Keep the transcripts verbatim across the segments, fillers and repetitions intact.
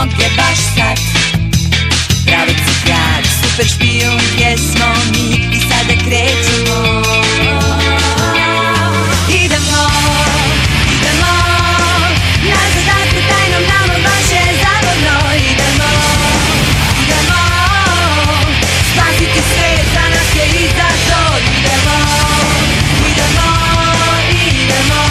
noge baš sad. Pravac i grad, super špijun jesmo mi i sada krećemo. Idemo, idemo, na zadatku tajnom nama baš je zabavno. Idemo, idemo, spasiti svet za nas je izazov. Idemo, idemo, idemo.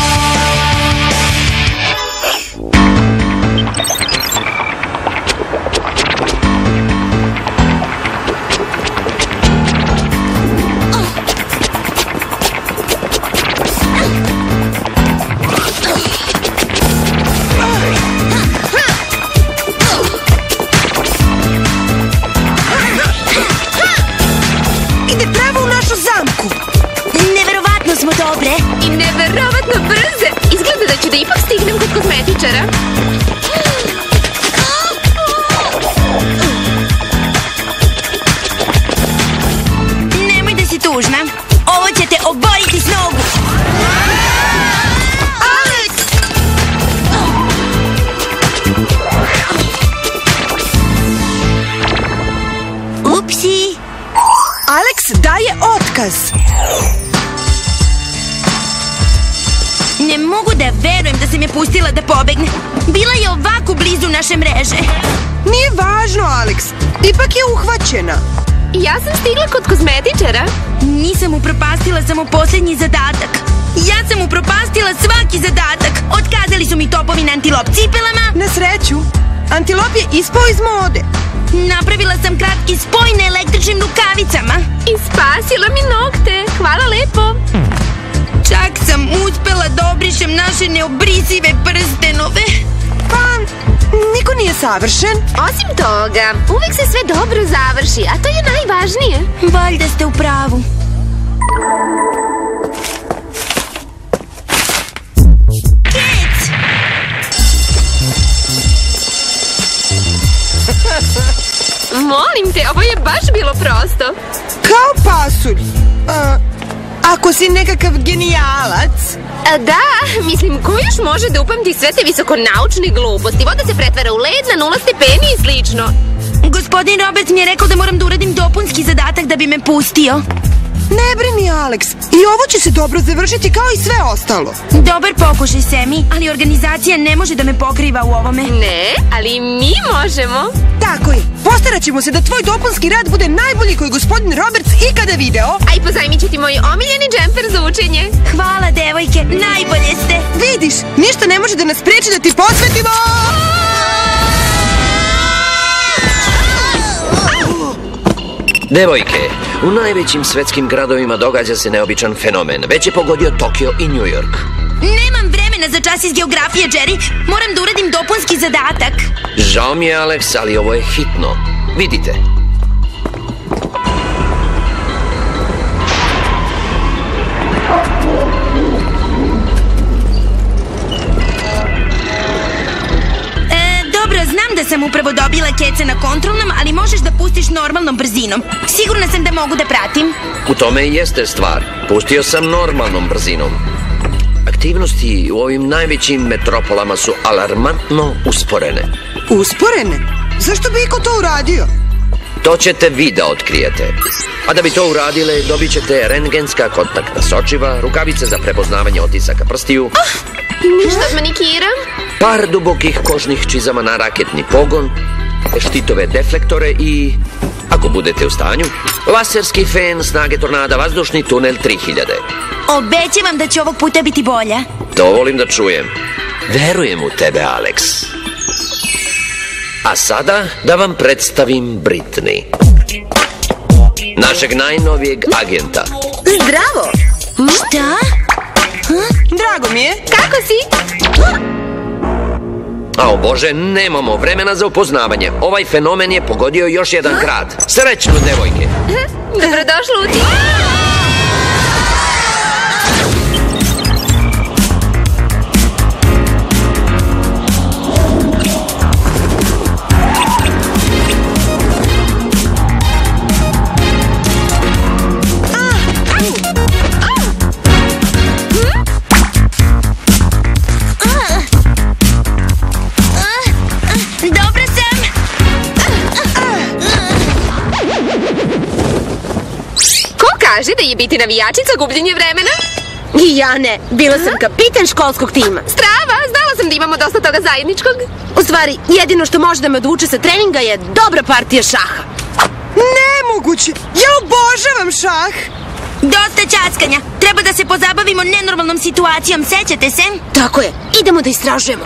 Smo dobre i neverovatno brze. Izgleda da ću da ipak stignem kod kozmetičara. Nemoj da si tužna. Ovo će te oboriti s nogu. Alex! Upsi. Alex daje otkaz. Ne mogu da verujem da sam je pustila da pobegne. Bila je ovako blizu naše mreže. Nije važno, Alex. Ipak je uhvaćena. Ja sam stigla kod kozmetičara. Nisam upropastila samo posljednji zadatak. Ja sam upropastila svaki zadatak. Otkazali su mi topovi na antilop cipelama. Na sreću, antilop je ispao iz mode. Napravila sam kratki spoj na električnim rukavicama. I spasila mi nokte. Hvala lepo. Čak sam uspela da obrišem naše neobrisive prstenove. Pa, niko nije savršen. Osim toga, uvek se sve dobro završi, a to je najvažnije. Valjda ste u pravu. Kec! Molim te, ovo je baš bilo prosto. Kao pasulj. A, ako si nekakav genijalac. A, da, mislim, ko još može da upamti sve te visokonaučne gluposti? Voda se pretvara u led na nula stepeni i slično. Gospodin Roberts mi je rekao da moram da uradim dopunski zadatak da bi me pustio. Ne brini, Alex. I ovo će se dobro završiti kao i sve ostalo. Dobar pokušaj, Semi, ali organizacija ne može da me pokriva u ovome. Ne, ali mi možemo. Tako je. Postarat ćemo se da tvoj dopunski rad bude najbolji koji gospodin Roberts ikada video. A i pozajmit ću ti moj omiljeni džemper za učenje. Hvala, devojke, najbolje ste. Vidiš, ništa ne može da nas spreči da ti posvetimo. Devojke, u najvećim svetskim gradovima događa se neobičan fenomen. Već je pogodio Tokio i New York. Nemam vremena za čas iz geografije, Jerry. Moram da uradim dopunski zadatak. Žao mi je, Alex, ali ovo je hitno. Vidite. Znam da sam upravo dobila kece na kontrolnom, ali možeš da pustiš normalnom brzinom. Sigurna sam da mogu da pratim. U tome i jeste stvar. Pustio sam normalnom brzinom. Aktivnosti u ovim najvećim metropolama su alarmantno usporene. Usporene? Zašto bi iko to uradio? To ćete vi da otkrijete. A da bi to uradile, dobit ćete rentgenska kontaktna sočiva, rukavice za prepoznavanje otisaka prstiju, Oh, ništa od manikira. par dubokih kožnih čizama na raketni pogon, štitove deflektore i, ako budete u stanju, laserski fen snage tornada, vazdušni tunel tri hiljade. Obećavam da će ovog puta biti bolja. To volim da čujem. Verujem u tebe, Alex. A sada da vam predstavim Britney, našeg najnovijeg agenta. Zdravo. Šta? Drago mi je. Kako si? A o Bože, nemamo vremena za upoznavanje. Ovaj fenomen je pogodio još jedan grad. Srećno, devojke. Dobrodošla u ti. Dobra sam. Kaže da je biti navijačica gubljenje vremena. I ja ne, bila sam kapitan školskog tima. Strava, znala sam da imamo dosta toga zajedničkog. U stvari, jedino što može da me odvuče sa treninga je dobra partija šaha. Nemoguće, ja obožavam šah. Dosta ćaskanja. Treba da se pozabavimo nenormalnom situacijom, sećate se? Tako je, idemo da istražujemo.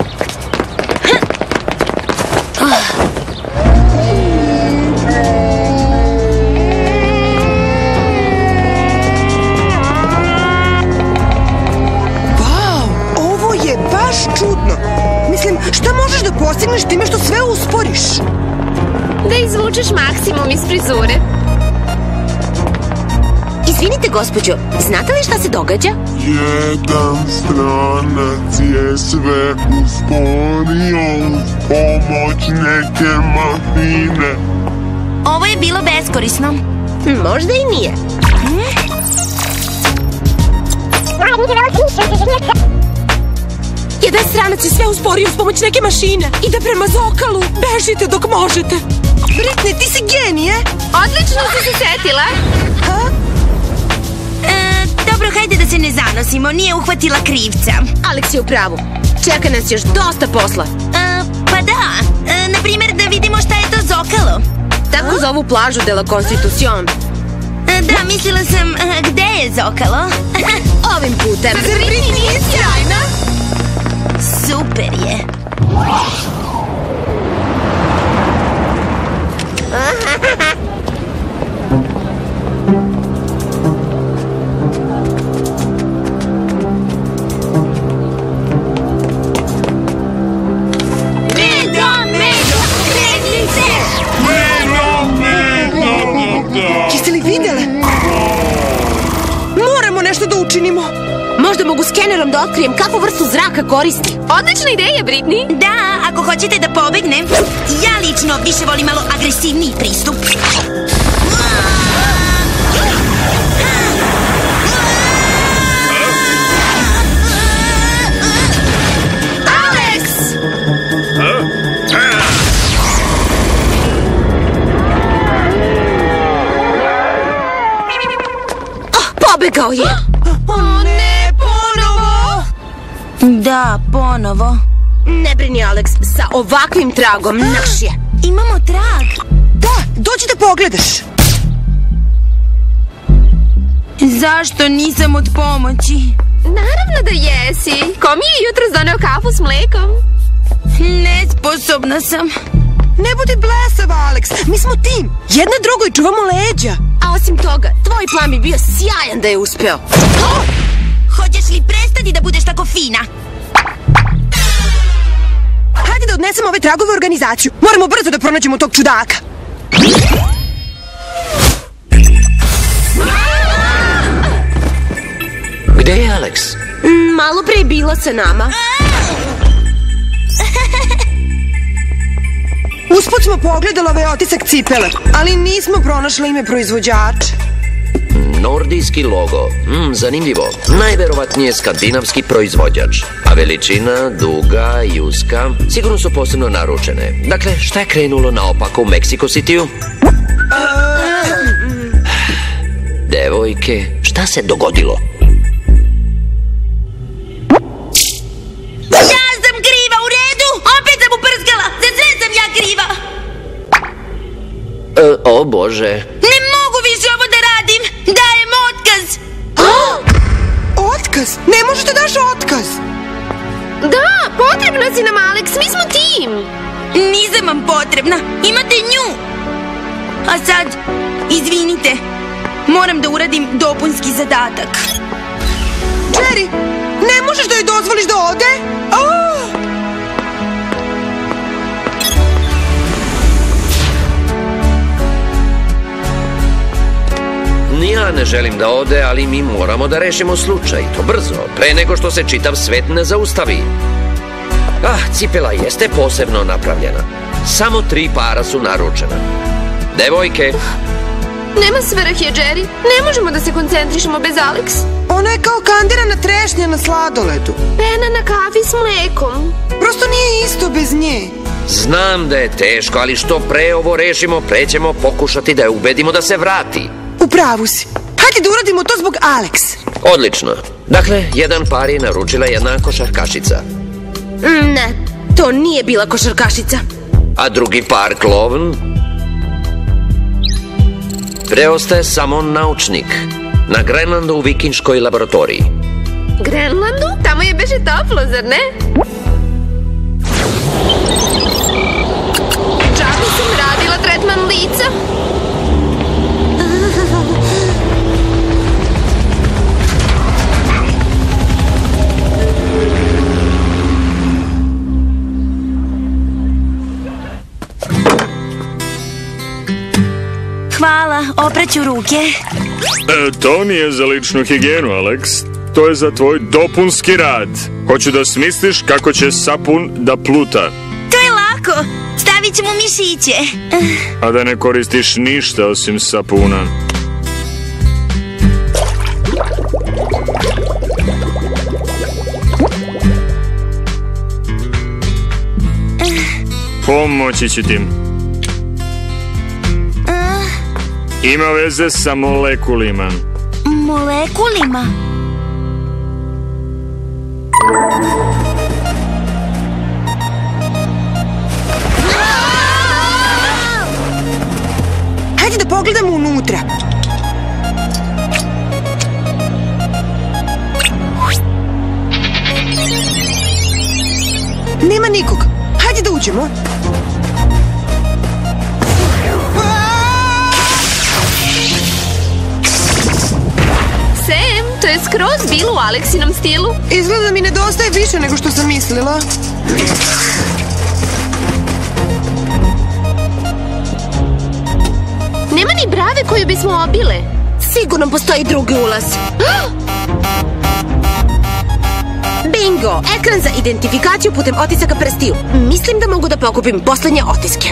Wow, ovo je baš čudno. Mislim, šta možeš da postigneš time što sve usporiš? Da izvučeš maksimum iz frizure. Izvinite, gospođo, znate li šta se događa? Jedan stranac je sve usporio uz pomoć neke mašine. Ovo je bilo beskorisno. Možda i nije. Jedan stranac je sve usporio uz pomoć neke mašine. Ide prema Zokalu. Bežite dok možete. Britney, ti si genije. Odlično si se setila. E, dobro, hajde da se ne zanosimo. Nije uhvatila krivca. Alex je u pravu. Čeka nas još dosta posla. E, pa da. E, na primjer, da vidimo šta je to Zokalo. Tako zovu plažu de la Constitucion. E, da, mislila sam, e, gde je Zokalo? Ovim putem. Zar Britney nije sjajna? Super je. Jeste li videle? Moramo nešto da učinimo. Možda mogu skenerom da otkrijem kakvu vrstu zraka koristi. Odlična ideja, Britney. Da, ako hoćete da pobegnem, ja lično više volim malo agresivniji pristup. Alex! Pobegao je. O ne, ponovo! Da, ponovo. Ne brini, Alex, sa ovakvim tragom naš je. Imamo trag. Da, dođi da pogledaš. Zašto nisam od pomoći? Naravno da jesi. Ko mi je jutro doneo kafu s mlekom? Nesposobna sam. Ne budi blesava, Alex. Mi smo tim. Jedna drugoj čuvamo leđa. A osim toga, tvoj plan bi bio sjajan da je uspeo. Hoćeš li prestati da budeš tako fina? Hajde da odnesemo ove tragove u organizaciju. Moramo brzo da pronađemo tog čudaka. Gde je Alex? Malo pre je bila sa nama. Usput smo pogledali ovaj otisak cipele, ali nismo pronašli ime proizvođača. Nordijski logo. Mm, zanimljivo. Najverovatnije skandinavski proizvođač. A veličina, duga i uska sigurno su posebno naručene. Dakle, šta je krenulo naopako u Mexico City-u? Devojke, šta se dogodilo? Ja sam kriva, u redu? Opet sam uprskala. Za sve sam ja kriva. E, o Bože. Ne mogu više ovo da radim. Dajem otkaz. Otkaz? Ne možeš da daš otkaz. Da, potrebna si nam, Alex. Mi smo tim. Nisam vam potrebna. Imate nju. A sad, izvinite. Moram da uradim dopunski zadatak. Jerry, ne možeš da joj dozvoliš da ode? Oh! Ja ne želim da ode, ali mi moramo da rešimo slučaj. To brzo, pre nego što se čitav svet ne zaustavi. Ah, cipela jeste posebno napravljena. Samo tri para su naručena. Devojke. Nema svrhe, Jerry. Ne možemo da se koncentrišemo bez Alex. Ona je kao kandirana trešnja na sladoledu. Pena na kafi s mlekom. Prosto nije isto bez nje. Znam da je teško, ali što pre ovo rešimo, pre ćemo pokušati da je ubedimo da se vrati. U pravu si. Hajde da uradimo to zbog Alex. Odlično. Dakle, jedan par je naručila jedna košarkašica. Ne, to nije bila košarkašica. A drugi par klovn? Preostaje samo naučnik. Na Grenlandu u vikinškoj laboratoriji. Grenlandu? Tamo je beže toplo, zar ne? Džabe sam radila tretman lica. Hvala, opraću ruke. E, to nije za ličnu higijenu, Alex. To je za tvoj dopunski rad. Hoću da smisliš kako će sapun da pluta. To je lako. Stavit ćemo mišiće. A da ne koristiš ništa osim sapuna. Pomoći ću ti. Ima veze sa molekulima. Molekulima? Hajde da pogledamo unutra. Nema nikog. Hajde da uđemo. Sam, to je skroz bilo u Aleksinom stilu. Izgleda mi nedostaje više nego što sam mislila. Nema ni brave koju bismo obile. Sigurno postoji drugi ulaz. Bingo! Ekran za identifikaciju putem otisaka prstiju. Mislim da mogu da pokupim poslednje otiske.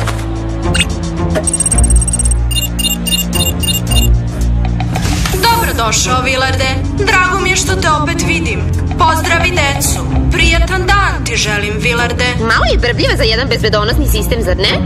Dobrodošao, Willarde. Drago mi je što te opet vidim. Pozdravi decu. Prijatan dan ti želim, Willarde. Malo je brbljiva za jedan bezbedonosni sistem, zar ne?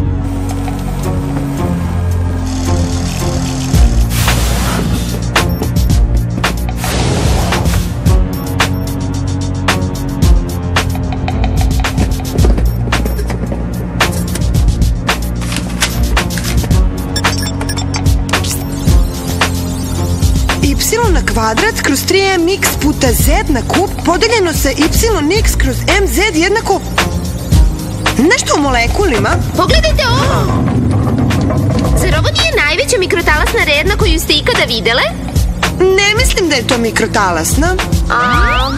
Y na kvadrat kroz tri em iks puta z na kub podeljeno sa y x kroz mz jednako... Nešto o molekulima? Pogledajte ovo! Zar ovo nije najveća mikrotalasna redna koju ste ikada videle? Ne mislim da je to mikrotalasna. A...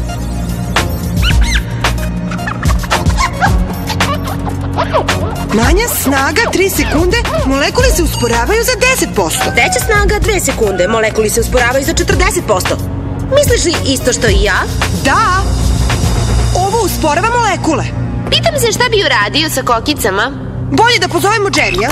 Manja snaga tri sekunde, molekuli se usporavaju za deset posto. Veća snaga dve sekunde, molekuli se usporavaju za četrdeset posto. Misliš li isto što i ja? Da! Ovo usporava molekule. Pitam se šta bi uradio sa kokicama. Bolje da pozovemo Jerrya.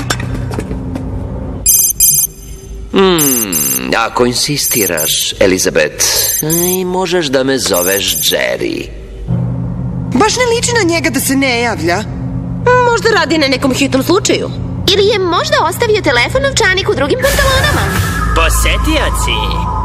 Hmm, ako insistiraš, Elizabeth, i možeš da me zoveš Jerry. Baš ne liči na njega da se ne javlja. Možda radi na nekom hitnom slučaju. Ili je možda ostavio telefon novčanik u drugim pantalonama. Posetioci.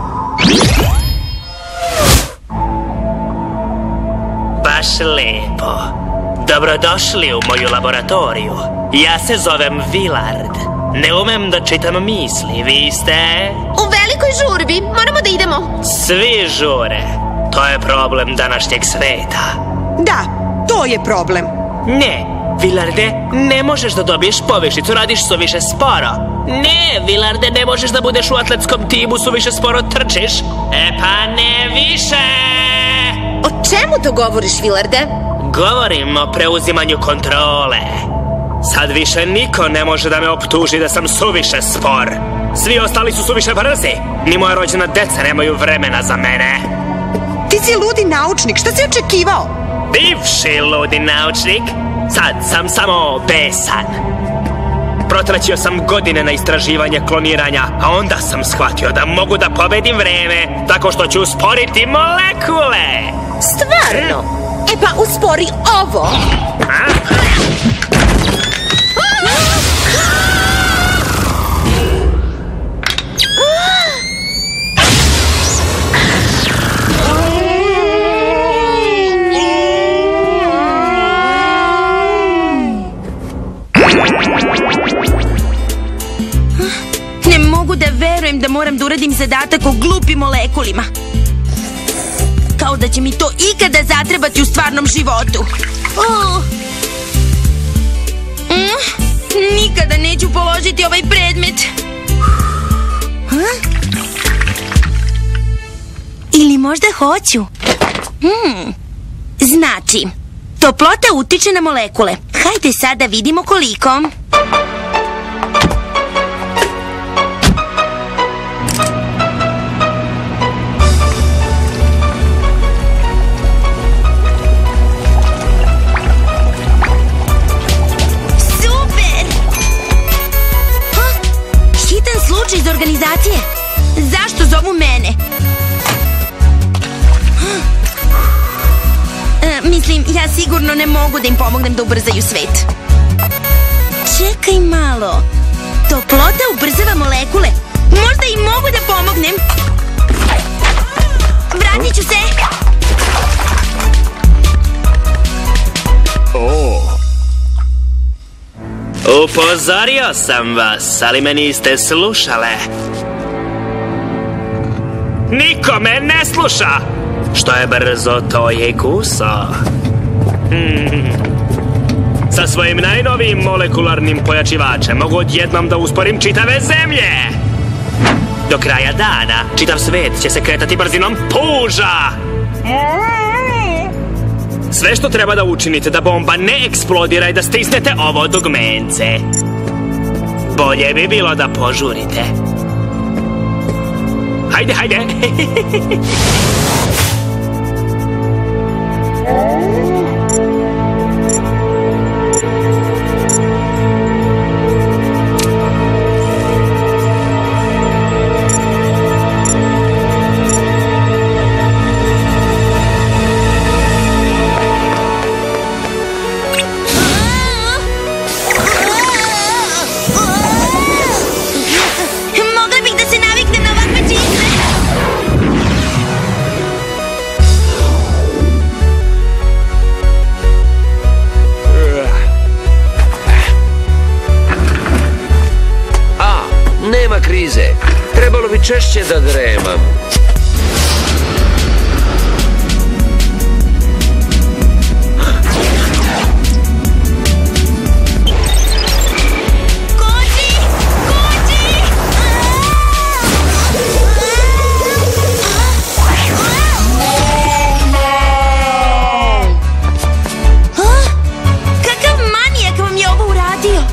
Baš lepo. Dobrodošli u moju laboratoriju. Ja se zovem Willard. Ne umem da čitam misli, vi ste... U velikoj žurbi, moramo da idemo. Svi žure. To je problem današnjeg sveta. Da, to je problem. Ne, Willarde, ne možeš da dobiješ povišicu, radiš suviše sporo. Ne, Willarde, ne možeš da budeš u atletskom timu, suviše sporo trčiš. E pa ne više! O čemu to govoriš, Willarde? Govorim o preuzimanju kontrole. Sad više niko ne može da me optuži da sam suviše spor. Svi ostali su suviše brzi. Ni moja rođena deca nemaju vremena za mene. Ti si ludi naučnik, šta si očekivao? Bivši ludi naučnik. Sad sam samo besan. Protraćio sam godine na istraživanje kloniranja, a onda sam shvatio da mogu da pobedim vreme tako što ću usporiti molekule. Stvarno? E pa uspori ovo. A? utvrdim zadatak o glupim molekulima. Kao da će mi to ikada zatrebati u stvarnom životu. Oh. Mm, nikada neću položiti ovaj predmet. Huh? Ili možda hoću. Hmm. Znači, toplota utiče na molekule. Hajde sad da vidimo koliko. Iz organizacije? Zašto zovu mene? E, mislim, ja sigurno ne mogu da im pomognem da ubrzaju svet. Čekaj malo. Toplota ubrzava molekule. Možda im mogu da pomognem. Vratit ću se. O. Upozorio sam vas, ali me niste slušale. Niko me ne sluša. Što je brzo, to je kuso. Hmm. Sa svojim najnovijim molekularnim pojačivačem mogu odjednom da usporim čitave zemlje. Do kraja dana čitav svet će se kretati brzinom puža. Sve što treba da učinite da bomba ne eksplodira i da stisnete ovo dugmence. Bolje bi bilo da požurite. Hajde, hajde. Trebalo bi češće da dremam. Koči! Koči! Kakav manijak vam je ovo uradio?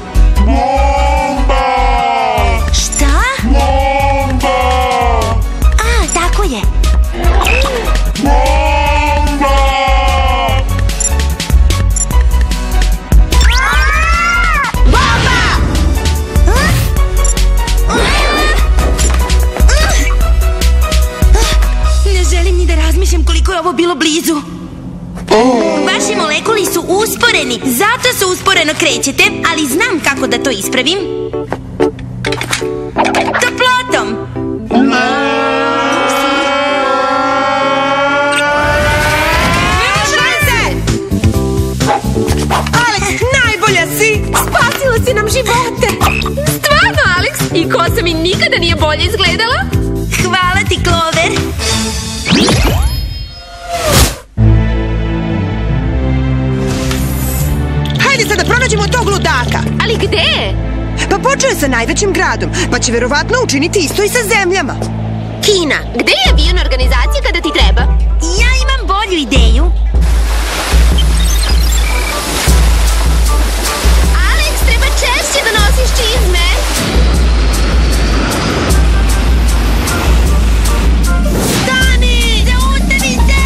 Ovo bilo blizu. Vaši molekuli su usporeni, zato se usporeno krećete, ali znam kako da to ispravim. Toplotom. Nema šanse! Alex, najbolja si! Spasila si nam živote! Stvarno, Alex? I kosa mi nikada nije bolje izgledala? Hvala ti, Clover. Sada pronađemo tog ludaka. Ali gde? Pa počeo je sa najvećim gradom, pa će verovatno učiniti isto i sa zemljama. Kina, gde je avion organizacije kada ti treba? Ja imam bolju ideju. Alex, treba češće da nosiš čizme. Stani! Zaustavi se!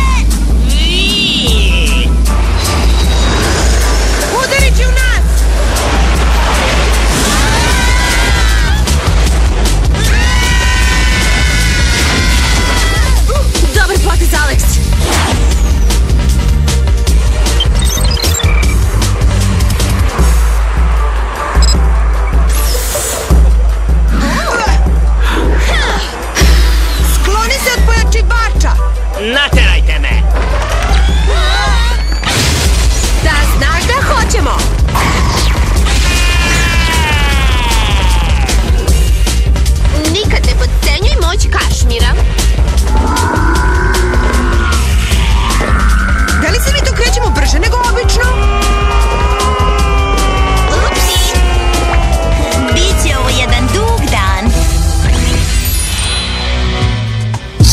Udarit će u nas! Dobar potez, Alex.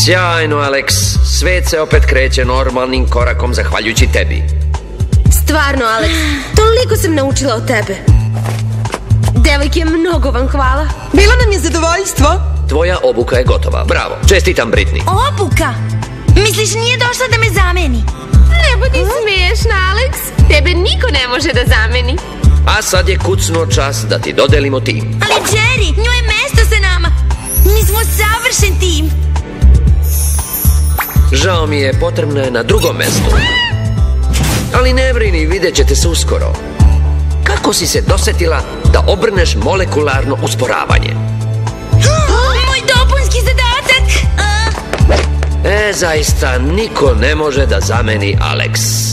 Sjajno, Alex. Svet se opet kreće normalnim korakom zahvaljujući tebi. Stvarno, Alex, toliko sam naučila od tebe. Devojke, mnogo vam hvala. Bilo nam je zadovoljstvo. Tvoja obuka je gotova. Bravo. Čestitam, Britney. Obuka? Misliš nije došla da me zameni? Ne budi smiješna, Alex. Tebe niko ne može da zameni. A sad je kucnuo čas da ti dodelimo tim. Ali Jerry, njoj je mesto sa nama. Mi smo savršen tim. Žao mi je, potrebno je na drugom mestu. Ali ne brini, vidjet ćete se uskoro. Kako si se dosetila da obrneš molekularno usporavanje? Moj dopunski zadatak! E, zaista, niko ne može da zameni Alex.